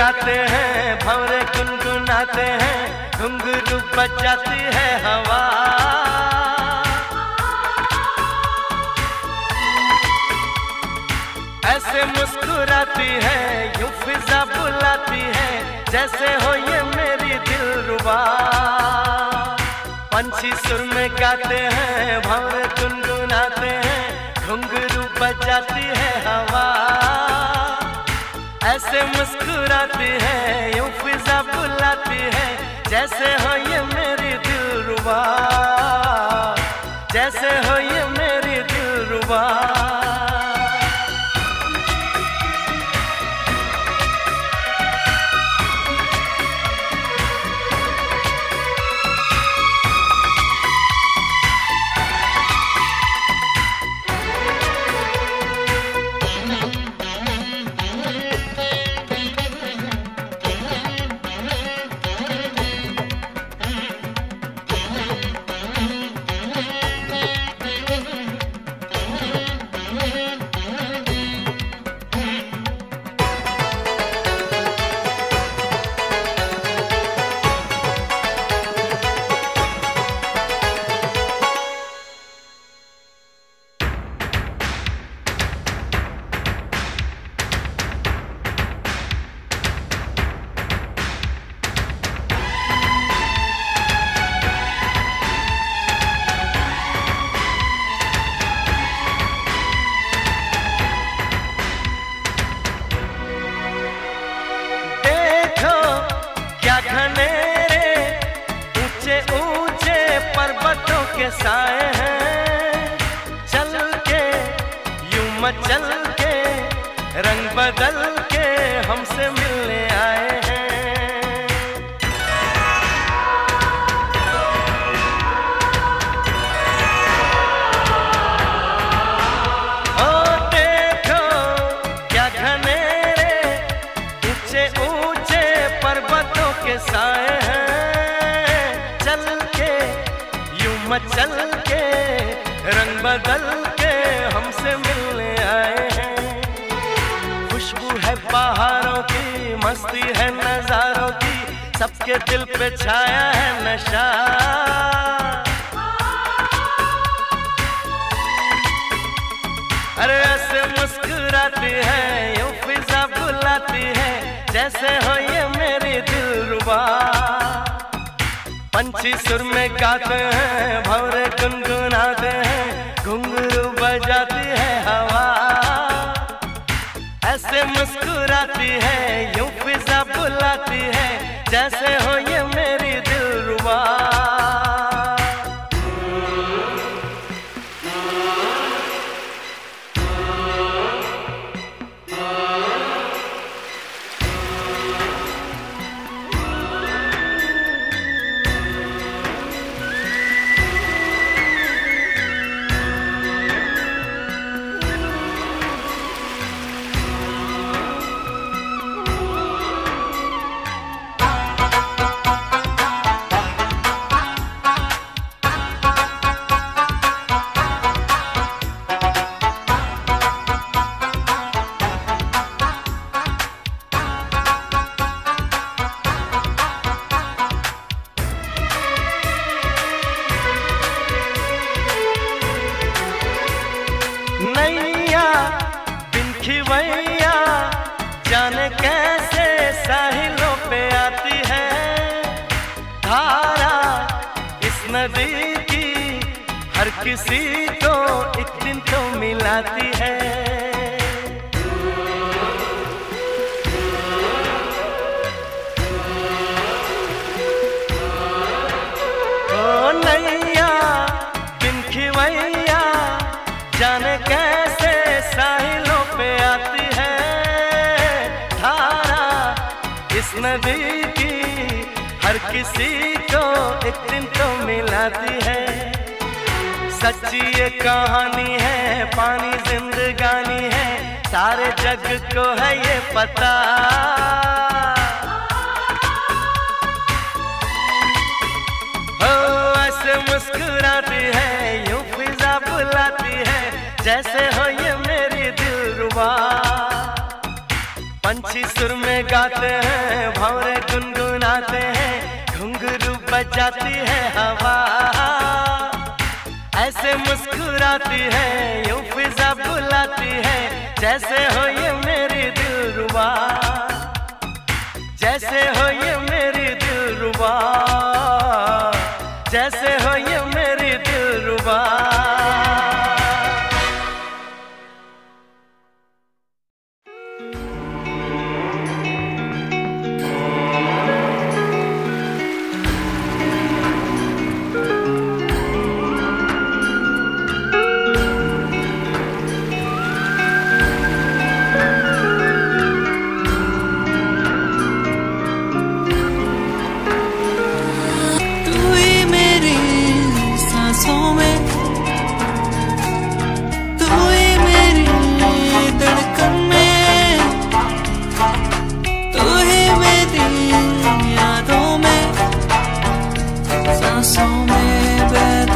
गाते हैं, भंवरे गुनगुनाते हैं, घुंघरू बजाती है हवा। ऐसे मुस्कुराती है, यूं फिजा बुलाती है, जैसे हो ये मेरी दिलरुबा। पंछी सुर में गाते हैं, भंवरे गुनगुनाते हैं, घुंघरू बजाती है हवा। ऐसे मुस्कुराती है, यूं फिजा बुलाती है, जैसे हो ये मेरी दिलरुबा, जैसे हो ये मेरी दिलरुबा। के साए हैं, चल के यूं मचल के, रंग बदल के हमसे मिलने आए हैं। ओ देखो क्या घनेरे, ऊंचे ऊंचे पर्वतों के साए हैं, चल के रंग बदल के हमसे मिलने आए हैं। खुशबू है पहाड़ों की, मस्ती है नजारों की, सबके दिल पे छाया है नशा। अरे ऐसे मुस्कुराती है, यूं फिजा बुलाती है, जैसे हो ये मेरी दिलरुबा। पंछी सुर में गाते हैं, भंवरे गुनगुनाते हैं, घुंघरू बजाती है हवा। ऐसे मुस्कुराती है, यूं फिजा बुलाती है, जैसे हो ये मेरी दिलरुबा। नैया बिन खिवैया जाने कैसे साहिलों पे आती है, धारा इस नदी की हर किसी को एक दिन तो मिलाती है। ओ नैया बिन खिवैया जाने कैसे साहिलों पे आती है, धारा इस नदी की हर किसी को एक दिन तो मिलाती है। सच्ची ये कहानी है, पानी जिंदगानी है, सारे जग को है ये पता। हो ऐसे मुस्कुराती है, यूं फिजा बुलाती है, जैसे हो ये मेरी दिलरुबा। पंछी पंछी सुर में गाते हैं, भंवरे गुनगुनाते हैं, घुंघरू बजाती है हवा, ऐसे मुस्कुराती है, यूं फिजा बुलाती है, जैसे हो ये मेरी दिलरुबा, जैसे हो ये मेरी दिलरुबा, जैसे हो ये मेरी दिलरुबा। सांसों में